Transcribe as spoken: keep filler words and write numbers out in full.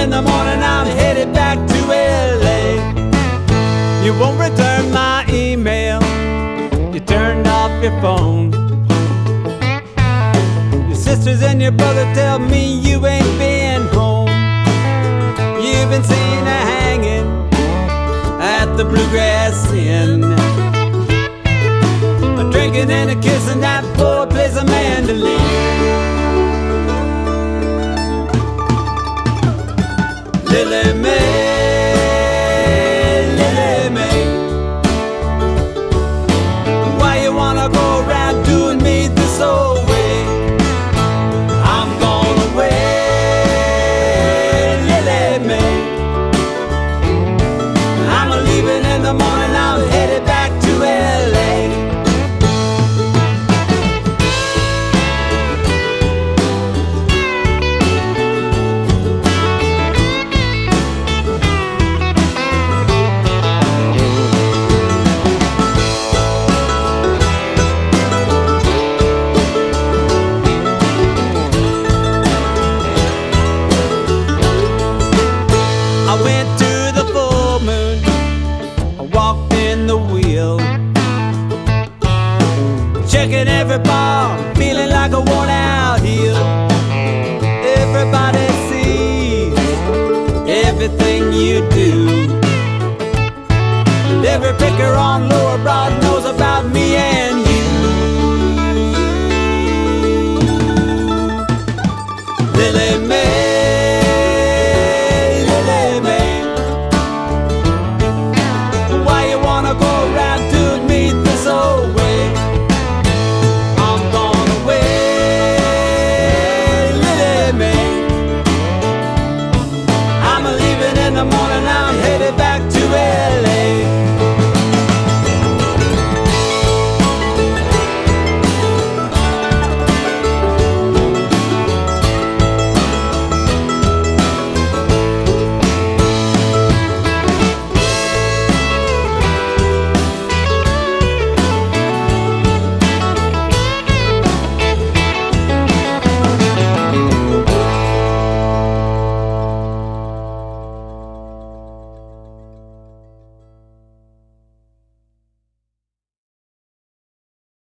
in the morning, I'm headed back to L A. You won't return my email, you turned off your phone. Your sisters and your brother tell me you ain't been home. You've been seen a hanging at the Bluegrass Inn, a drinking and a kissing, that boy plays a mandolin. Lillie Mae, Lillie Mae, why you wanna go around doing me this old way? I'm gone away, Lillie Mae. I'm leaving in the morning, I'm headed back to L A. I went to the full moon, I walked in the wheel, checking every bar, feeling like a worn out heel. Everybody sees everything you do, and every picker on low